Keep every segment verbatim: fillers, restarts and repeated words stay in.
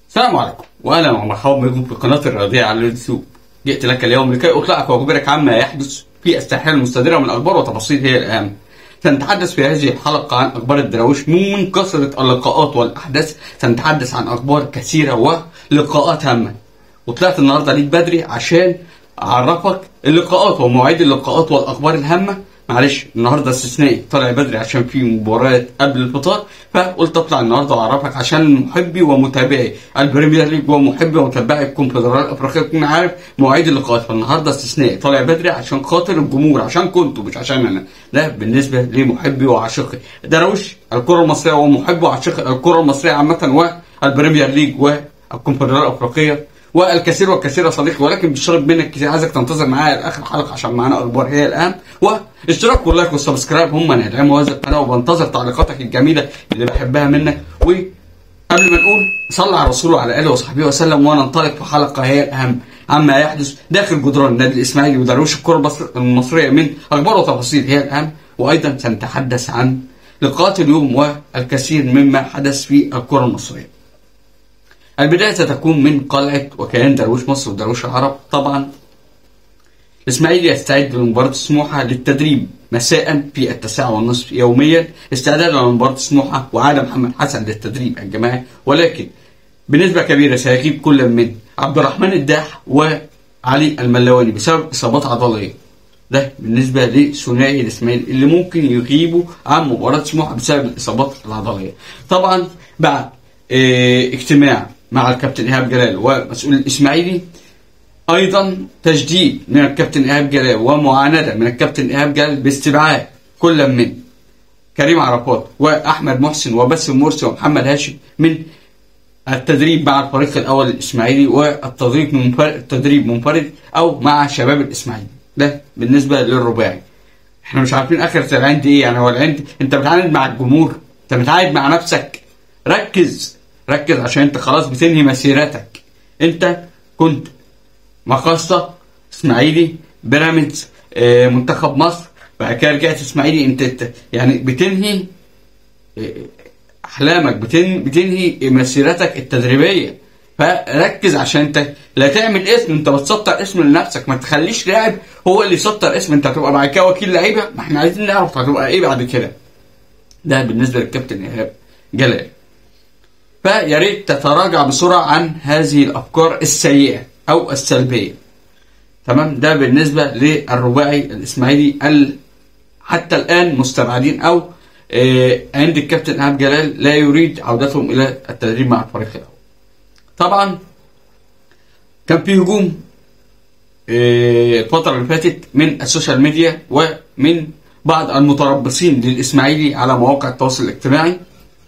السلام عليكم واهلا ومرحبا بكم في قناه الرياضيه على اليوتيوب. جئت لك اليوم لكي اطلعك واخبرك عما يحدث في الساحره المستديره من اخبار وتفاصيل هي الاهم. سنتحدث في هذه الحلقه عن اخبار الدراويش من كثره اللقاءات والاحداث. سنتحدث عن اخبار كثيره ولقاءات هامه. وطلعت النهارده ليك بدري عشان اعرفك اللقاءات ومواعيد اللقاءات والاخبار الهامه. معلش النهارده استثنائي، طالع بدري عشان في مباريات قبل الفطار، فقلت اطلع النهارده واعرفك عشان محبي ومتابعي البريمير ليج ومحبي ومتابعي الكونفدراليه الافريقيه تكون عارف مواعيد اللقاءات. فالنهارده استثنائي، طالع بدري عشان خاطر الجمهور، عشان كنتوا مش عشان انا. ده بالنسبه لمحبي وعاشقي دراويش الكره المصريه ومحبي وعاشقي الكره المصريه عامه والبريمير ليج والكونفدراليه الافريقيه والكثير والكثير يا صديقي، ولكن بشرب منك كتير. عايزك تنتظر معايا لاخر الحلقه عشان معانا اخبار هي الان، واشتراك واللايك والسبسكرايب هم اللي هيدعموا هذا القناه، وبنتظر تعليقاتك الجميله اللي بحبها منك. وقبل ما نقول صلى على رسوله وعلى اله وصحبه وسلم، وننطلق في حلقه هي الاهم عما يحدث داخل جدران النادي الاسماعيلي ودراويش الكره المصريه من اخبار وتفاصيل هي الاهم. وايضا سنتحدث عن لقاءات اليوم والكثير مما حدث في الكره المصريه. البداية ستكون من قلعة وكيان دراويش مصر ودراويش العرب. طبعا الإسماعيلي يستعد لمباراة سموحة للتدريب مساء في التاسعة والنصف يوميا استعدادا لمباراة سموحة، وعاد محمد حسن للتدريب الجماعي، ولكن بنسبة كبيرة سيغيب كل من عبد الرحمن الداح وعلي الملواني بسبب إصابات عضلية. ده بالنسبة لثنائي الإسماعيلي اللي ممكن يغيبوا عن مباراة سموحة بسبب الإصابات العضلية. طبعا بعد اه اجتماع مع الكابتن إيهاب جلال ومسؤول الإسماعيلي، أيضا تجديد من الكابتن إيهاب جلال ومعاندة من الكابتن إيهاب جلال باستبعاد كل من كريم عرفات وأحمد محسن وباسم مرسي ومحمد هاشم من التدريب مع الفريق الأول الإسماعيلي، والتدريب منفرد التدريب منفرد أو مع شباب الإسماعيلي. ده بالنسبة للرباعي. احنا مش عارفين آخر العند إيه، يعني هو العند أنت بتعاند مع الجمهور، أنت بتعاند مع نفسك. ركز ركز عشان انت خلاص بتنهي مسيرتك. انت كنت مقاصة اسماعيلي، بيراميدز، اه منتخب مصر، بعد كده رجعت اسماعيلي. انت, انت يعني بتنهي اه احلامك، بتنهي, بتنهي مسيرتك التدريبيه. فركز عشان انت لا تعمل اسم، انت بتسطر اسم لنفسك. ما تخليش لاعب هو اللي يسطر اسم، انت هتبقى بعد كده وكيل لعيبه. ما احنا عايزين نعرف هتبقى ايه بعد كده. ده بالنسبه للكابتن ايهاب جلال. فيا ريت تتراجع بسرعه عن هذه الافكار السيئه او السلبيه. تمام. ده بالنسبه للرباعي الاسماعيلي ال... حتى الان مستبعدين او آه عند الكابتن ايهاب جلال لا يريد عودتهم الى التدريب مع الفريق الاول. طبعا كان في هجوم آه الفتره اللي فاتت من السوشيال ميديا ومن بعض المتربصين للاسماعيلي على مواقع التواصل الاجتماعي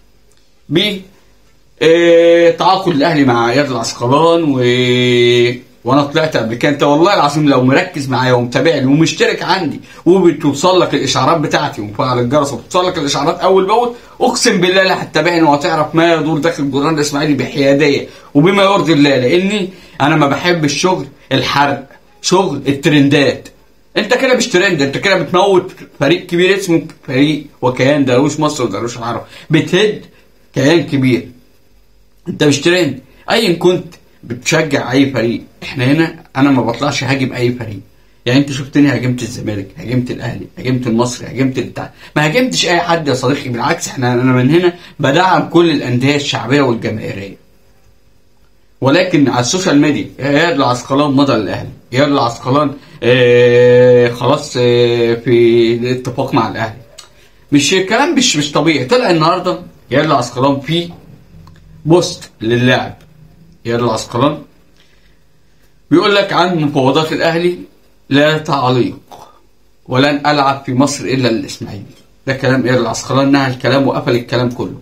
ب إيه تعاقد الاهلي مع اياد العسقلان. و... وانا طلعت قبل كده، انت والله العظيم لو مركز معايا ومتابعني ومشترك عندي وبتوصل لك الاشعارات بتاعتي ومفعل الجرس وبتوصل لك الاشعارات اول باول، اقسم بالله لا هتتابعني وهتعرف ما يدور داخل جدران الاسماعيلي بحياديه وبما يرضي الله، لاني انا ما بحبش شغل الحرق، شغل الترندات. انت كده مش ترند، انت كده بتموت فريق كبير اسمه فريق وكيان دراويش مصر ودراويش العرب، بتهد كيان كبير. انت مش ترند. ايا كنت بتشجع اي فريق، احنا هنا انا ما بطلعش هاجم اي فريق. يعني انت شفتني هاجمت الزمالك، هاجمت الاهلي، هاجمت المصري، هاجمت البتاع، ما هاجمتش اي حد يا صديقي. بالعكس احنا انا من هنا بدعم كل الانديه الشعبيه والجماهيريه. ولكن على السوشيال ميديا اياد العسقلان مضى للاهلي، اياد العسقلان اه خلاص اه في الاتفاق مع الاهلي. مش كلام مش مش طبيعي. طلع النهارده اياد العسقلان في بوست للاعب اياد العسقلان بيقول لك عن مفاوضات الاهلي: لا تعليق، ولن العب في مصر الا للاسماعيلي. ده كلام اياد العسقلان، نهى الكلام وقفل الكلام كله.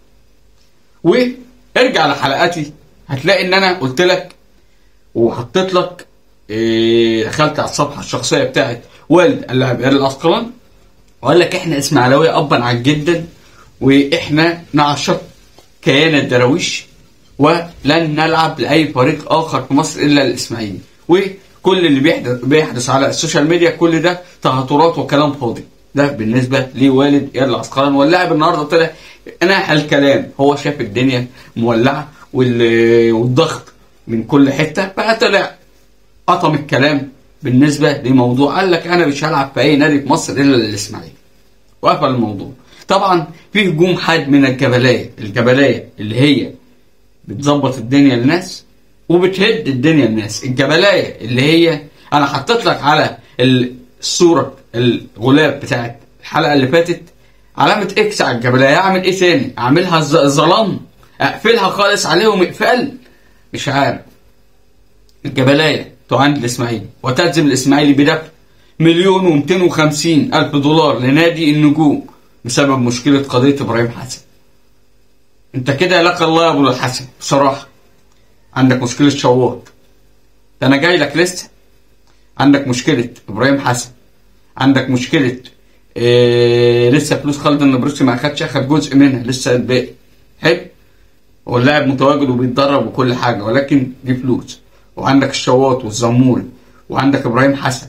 وارجع لحلقاتي هتلاقي ان انا قلت لك وحطيت لك إيه، دخلت على الصفحه الشخصيه بتاعت والد اللاعب اياد العسقلان وقال لك احنا اسماعيلاويه ابا عن جدا، واحنا نعشق كيان الدراويش ولن نلعب لاي فريق اخر في مصر الا الاسماعيلي. وكل اللي بيحدث بيحدث على السوشيال ميديا كل ده تهاترات وكلام فاضي. ده بالنسبه لوالد اياد العسقلان. واللاعب النهارده طلع انا الكلام، هو شاف الدنيا مولعه والضغط من كل حته، بقى طلع قطم الكلام بالنسبه لموضوع، قال لك انا مش هلعب في اي نادي في مصر الا الاسماعيلي، وقفل الموضوع. طبعا في هجوم حاد من الجبلايه، الجبلايه اللي هي بتظبط الدنيا للناس وبتهد الدنيا للناس. الجبلايه اللي هي انا حطيت لك على الصوره الغلاف بتاعت الحلقه اللي فاتت علامه اكس على الجبلايه، اعمل ايه تاني؟ اعملها ظلام؟ اقفلها خالص عليهم اقفال؟ مش عارف. الجبلايه تعاند الاسماعيلي وتلزم الاسماعيلي بدفع مليون ومئتين وخمسين الف دولار لنادي النجوم بسبب مشكله قضيه ابراهيم حسن. انت كده لك الله يا ابو الحسن بصراحه. عندك مشكله شواط، ده انا جاي لك لسه. عندك مشكله ابراهيم حسن، عندك مشكله إيه لسه فلوس خالد النبرسي ما اخدش، اخد جزء منها لسه الباقي. حلو، هو اللاعب متواجد وبيتدرب وكل حاجه، ولكن دي فلوس. وعندك الشواط والزموري، وعندك ابراهيم حسن،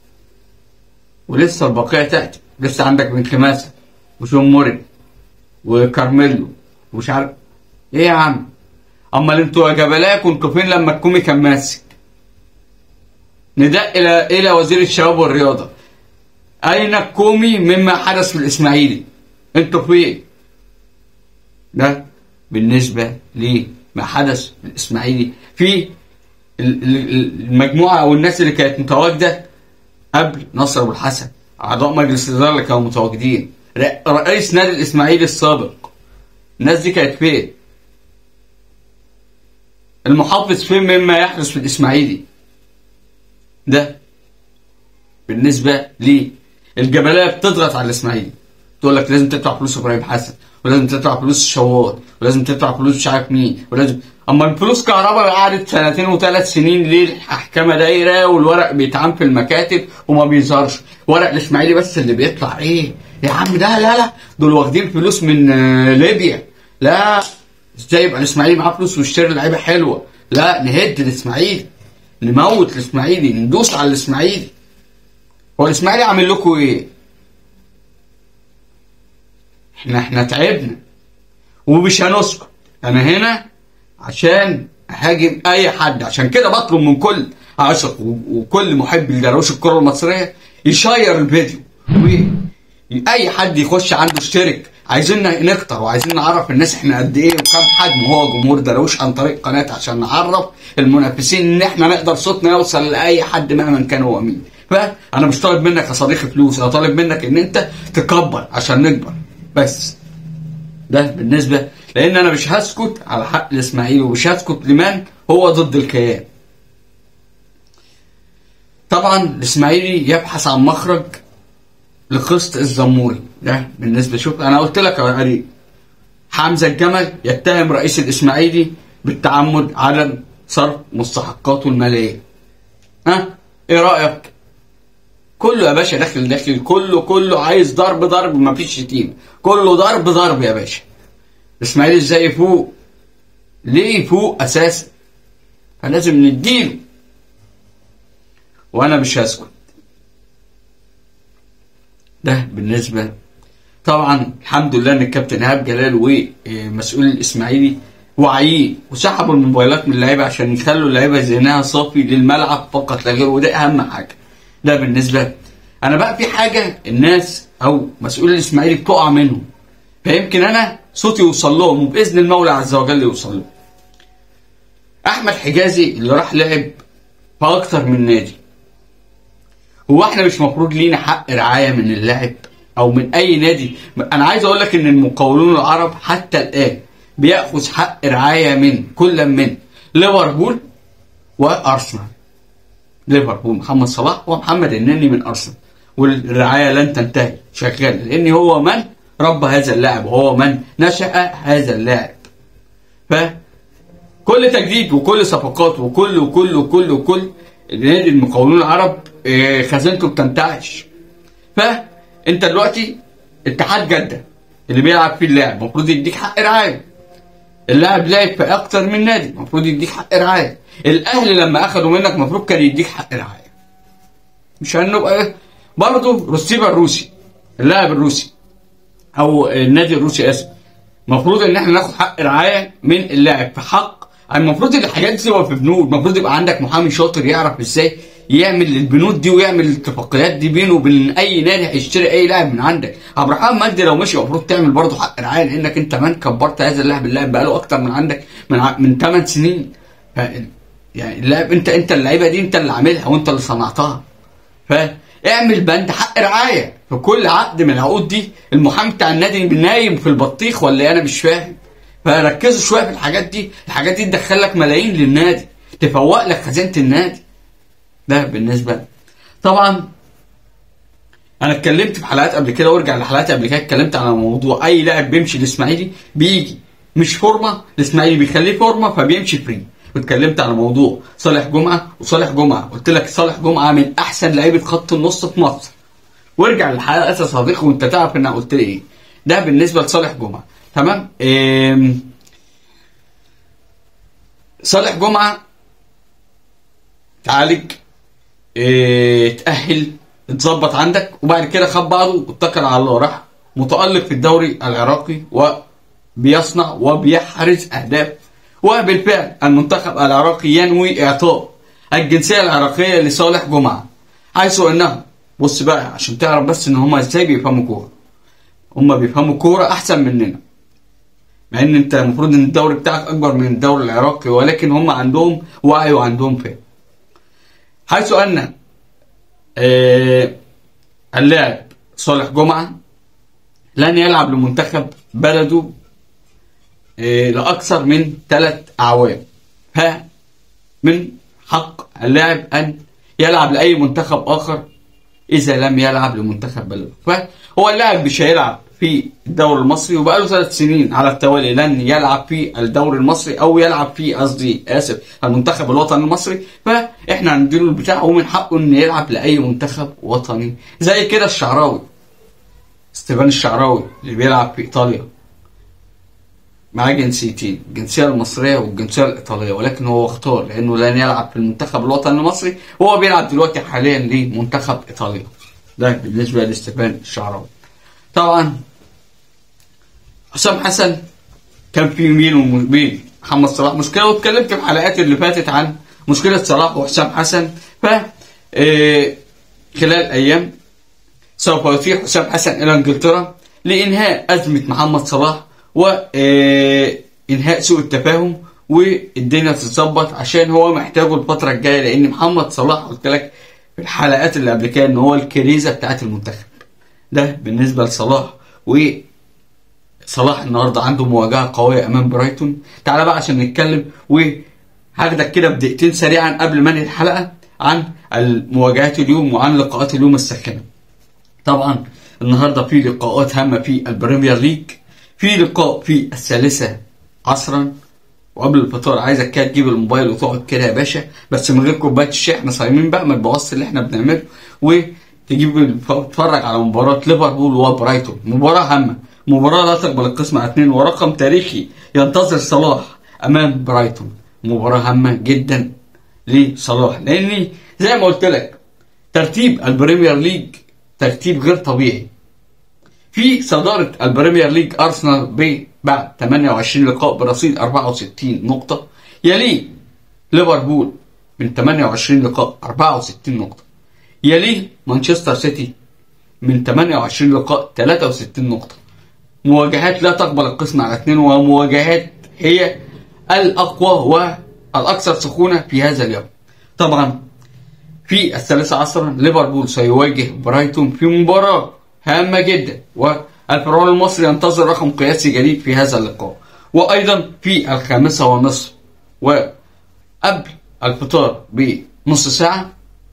ولسه البقيه تاتي. لسه عندك بن خماسه وجون موري وكارميلو ومش عارف ايه يا عم. امال انتوا يا جبلايه كنتوا فين لما الكومي كان ماسك؟ نداء الى الى وزير الشباب والرياضه، اين الكومي مما حدث في الاسماعيلي؟ انتوا فين؟ ده بالنسبه لما حدث في الاسماعيلي في المجموعه او الناس اللي كانت متواجده قبل نصر ابو الحسن، اعضاء مجلس الاداره اللي كانوا متواجدين، رئيس نادي الاسماعيلي السابق. الناس دي كانت فين؟ المحافظ فين مما يحدث في الاسماعيلي؟ ده بالنسبه لي. الجبلايه بتضغط على الاسماعيلي، تقول لك لازم تدفع فلوس ابراهيم حسن، ولازم تدفع فلوس الشواط، ولازم تدفع فلوس مش عارف مين، ولازم. اما الفلوس كهرباء قعدت سنتين وثلاث سنين ليه الحكامه دايره والورق بيتعام في المكاتب وما بيظهرش. ورق الاسماعيلي بس اللي بيطلع ايه يا عم؟ ده لا لا دول واخدين فلوس من ليبيا. لا، ازاي يبقى الاسماعيلي معاه فلوس ويشتري لعيبه حلوه؟ لا، نهد الاسماعيلي، نموت الاسماعيلي، ندوس على الاسماعيلي. هو الاسماعيلي عامل لكم ايه؟ احنا احنا تعبنا ومش هنسكت. انا هنا عشان اهاجم اي حد، عشان كده بطلب من كل عاشق وكل محب لدرويش الكره المصريه يشير الفيديو، واي حد يخش عنده اشترك. عايزين نكتر وعايزين نعرف الناس احنا قد ايه وكم حجم هو جمهور درويش عن طريق قناه، عشان نعرف المنافسين ان احنا نقدر صوتنا يوصل لاي حد مهما كان هو مين. فانا مش طالب منك يا صديقي فلوس، انا طالب منك ان انت تكبر عشان نكبر بس. ده بالنسبه، لان انا مش هسكت على حق الاسماعيلي ومش هسكت لمن هو ضد الكيان. طبعا الاسماعيلي يبحث عن مخرج لقسط الزموري. ده بالنسبه، شوف انا قلت لك يا قريب، حمزه الجمل يتهم رئيس الاسماعيلي بالتعمد عدم صرف مستحقاته الماليه. ها ايه رايك؟ كله يا باشا داخل داخل، كله كله عايز ضرب ضرب، مفيش شتيمه، كله ضرب ضرب يا باشا. الاسماعيلي ازاي يفوق؟ ليه يفوق اساسا؟ فلازم نديله، وانا مش هسكت. ده بالنسبه. طبعا الحمد لله ان الكابتن ايهاب جلال ومسؤول الاسماعيلي واعيين وسحبوا الموبايلات من اللعيبه عشان يخلوا اللعيبه ذهنها صافي للملعب فقط لا غير، وده اهم حاجه. ده بالنسبه. انا بقى في حاجه الناس او مسؤول الاسماعيلي بتقع منهم، فيمكن انا صوتي يوصل لهم وباذن المولى عز وجل يوصل لهم. احمد حجازي اللي راح لعب في اكتر من نادي، هو احنا مش مفروض لينا حق رعايه من اللاعب او من اي نادي؟ انا عايز اقول لك ان المقاولون العرب حتى الان بياخذ حق رعايه من كل من ليفربول وارسنال. ليفربول محمد صلاح ومحمد النني من ارسنال، والرعايه لن تنتهي شغاله، لان هو من ربى هذا اللاعب وهو من نشأ هذا اللاعب. فكل تجديد وكل صفقات وكل وكل وكل وكل نادي المقاولون العرب خزانته بتنتعش. فانت دلوقتي اتحاد جده اللي بيلعب فيه اللاعب المفروض يديك حق رعايه. اللاعب لعب في اكتر من نادي المفروض يديك حق رعايه. الاهلي لما اخدوا منك المفروض كان يديك حق رعايه. مش هنبقى برضه روسيبا الروسي، اللاعب الروسي او النادي الروسي اسف، المفروض ان احنا ناخد حق رعايه من اللاعب في حق. المفروض الحاجات دي تبقى في بنود، المفروض يبقى عندك محامي شاطر يعرف ازاي يعمل البنود دي ويعمل الاتفاقيات دي بينه وبين اي نادي هيشتري اي لاعب من عندك. عبد الرحمن مجدي لو مشي المفروض تعمل برضه حق رعايه، لانك انت من كبرت هذا اللاعب، اللاعب بقاله اكتر من عندك من ع... من ثمان سنين. ف... يعني اللاعب انت انت اللعيبه دي انت اللي عاملها وانت اللي صنعتها. فاعمل بند حق رعايه في كل عقد من العقود دي. المحامي بتاع النادي نايم في البطيخ ولا انا مش فاهم؟ فركزوا شويه في الحاجات دي، الحاجات دي تدخل لك ملايين للنادي، تفوق لك خزينه النادي. ده بالنسبه لي. طبعا انا اتكلمت في حلقات قبل كده وارجع لحلقات قبل كده اتكلمت على موضوع اي لاعب بيمشي الاسماعيلي بيجي مش فورمه، الاسماعيلي بيخليه فورمه فبيمشي فري. واتكلمت على موضوع صالح جمعه، وصالح جمعه قلت لك صالح جمعه من احسن لعيبه خط النص في مصر. وارجع للحلقات يا صديقي وانت تعرف ان انا قلت لي ايه. ده بالنسبه لصالح جمعه. تمام. إيه صالح جمعه تعالج، إيه تأهل، اتظبط عندك، وبعد كده خد بعضه واتكل على الله، راح متألق في الدوري العراقي وبيصنع وبيحرز أهداف. وبالفعل المنتخب العراقي ينوي إعطاء الجنسية العراقية لصالح جمعة، حيث أنه بص بقى عشان تعرف بس إن هما إزاي بيفهموا كورة. هما بيفهموا كورة أحسن مننا، مع إن أنت المفروض إن الدوري بتاعك أكبر من الدوري العراقي، ولكن هما عندهم وعي وعندهم فهم. حيث أن آه اللاعب صالح جمعة لن يلعب لمنتخب بلده آه لأكثر من ثلاث أعوام. فمن حق اللاعب أن يلعب لأي منتخب آخر إذا لم يلعب لمنتخب بلده. فهو اللاعب مش هيلعب في الدوري المصري وبقاله ثلاث سنين على التوالي لن يلعب في الدوري المصري او يلعب في قصدي اسف المنتخب الوطني المصري. فاحنا عندنا البتاع ومن حقه ان يلعب لاي منتخب وطني. زي كده الشعراوي، ستيفان الشعراوي اللي بيلعب في ايطاليا معاه جنسيتين، الجنسيه المصريه والجنسيه الايطاليه، ولكن هو اختار لانه لن يلعب في المنتخب الوطني المصري، وهو بيلعب دلوقتي حاليا لمنتخب ايطاليا. ده بالنسبه لستيفان الشعراوي. طبعا حسام حسن كان في مين ومين محمد صلاح مشكله، واتكلمت في الحلقات اللي فاتت عن مشكله صلاح وحسام حسن. ف خلال ايام سوف يطير حسام حسن الى انجلترا لانهاء ازمه محمد صلاح وانهاء سوء التفاهم، والدنيا تتظبط عشان هو محتاجه الفتره الجايه، لان محمد صلاح قلت لك في الحلقات اللي قبل كده ان هو الكريزه بتاعت المنتخب. ده بالنسبه لصلاح. وصلاح النهارده عنده مواجهه قويه امام برايتون. تعالى بقى عشان نتكلم وهاخدك كده بدقيقتين سريعا قبل ما انهي الحلقه عن المواجهات اليوم وعن لقاءات اليوم الساخنه. طبعا النهارده في لقاءات هامه في البريمير ليج، في لقاء في الثالثه عصرا، وقبل الفطار عايزك كده تجيب الموبايل وتقعد كده يا باشا، بس من غير كوبايه الشاي، احنا صايمين بقى ما تبوظش اللي احنا بنعمله، وتجيب تتفرج على مباراه ليفربول وبرايتون. مباراه هامه، مباراه لا تقبل القسم على اثنين، ورقم تاريخي ينتظر صلاح امام برايتون. مباراه هامه جدا لصلاح، لاني زي ما قلت لك ترتيب البريمير ليج ترتيب غير طبيعي. في صداره البريمير ليج ارسنال ب بعد ثمانية وعشرين لقاء برصيد أربعة وستين نقطة، يليه ليفربول من ثمانية وعشرين لقاء أربعة وستين نقطة، يليه مانشستر سيتي من ثمانية وعشرين لقاء ثلاثة وستين نقطة. مواجهات لا تقبل القسم على اثنين، ومواجهات هي الأقوى والأكثر سخونة في هذا اليوم. طبعا في الثالثة عصرا ليفربول سيواجه برايتون في مباراة هامة جدا، والفرعون المصري ينتظر رقم قياسي جديد في هذا اللقاء. وايضا في الخامسة ونصف وقبل الفطار بنص ساعة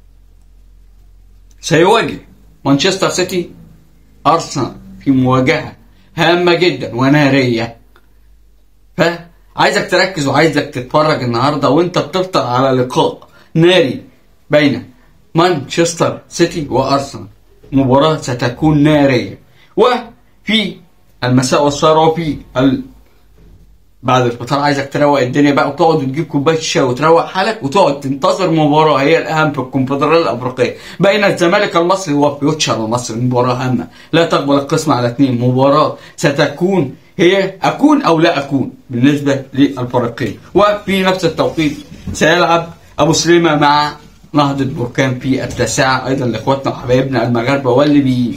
سيواجه مانشستر سيتي ارسنال في مواجهة هامة جدا ونارية. فعايزك تركز وعايزك تتفرج النهاردة وانت بتفطر على لقاء ناري بين مانشستر سيتي وارسنال. مباراة ستكون نارية. وفي المساء والسهرة وفي ال... بعد الفطار عايزك تروق الدنيا بقى وتقعد وتجيب كوبايه شاي وتروق حالك وتقعد تنتظر مباراه هي الاهم في الكونفدراليه الافريقيه بين الزمالك المصري وفيوتشر المصري. مباراه هامه لا تقبل القسم على اثنين، مباراه ستكون هي اكون او لا اكون بالنسبه للفريقين. وفي نفس التوقيت سيلعب ابو سليمه مع نهضه بركان في التاسعه ايضا لاخواتنا وحبايبنا المغاربه والليبيين.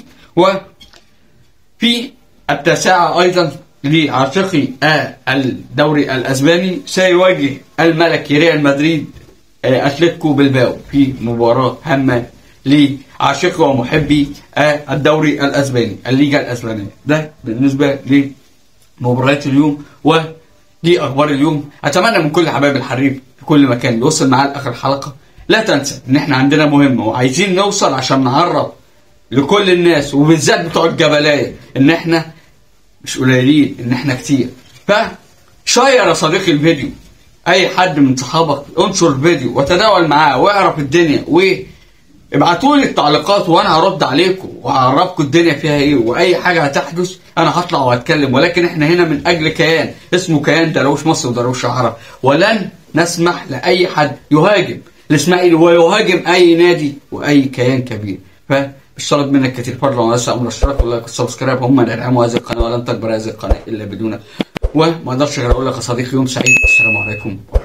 وفي التاسعه ايضا لعاشقي الدوري الاسباني سيواجه الملكي ريال مدريد اتلتيكو بلباو في مباراه هامه لعاشقي ومحبي الدوري الاسباني الليجا الاسبانيه. ده بالنسبه لمباريات اليوم ودي اخبار اليوم. اتمنى من كل حبايب الحريف في كل مكان يوصل معاه لاخر الحلقه. لا تنسى ان احنا عندنا مهمه وعايزين نوصل عشان نعرف لكل الناس وبالذات بتوع الجبلايه ان احنا مش قليلين، ان احنا كتير. فشير يا صديقي الفيديو، اي حد من صحابك انشر الفيديو وتداول معاه واعرف الدنيا، وابعتوا لي التعليقات وانا هرد عليكم وهعرفكم الدنيا فيها ايه، واي حاجه هتحدث انا هطلع وهتكلم. ولكن احنا هنا من اجل كيان اسمه كيان درويش مصر ودرويش عرب، ولن نسمح لاي حد يهاجم الاسماعيلي ويهاجم اي نادي واي كيان كبير. ف مش طالب منك كتير، فضلا وليس امر الاشتراك واللايك والسبسكرايب، هم اللي يدعموا هذه القناه ولن تكبر هذه القناه الا بدونك. وما اقدرش غير اقول لك يا صديقي يوم سعيد. السلام عليكم.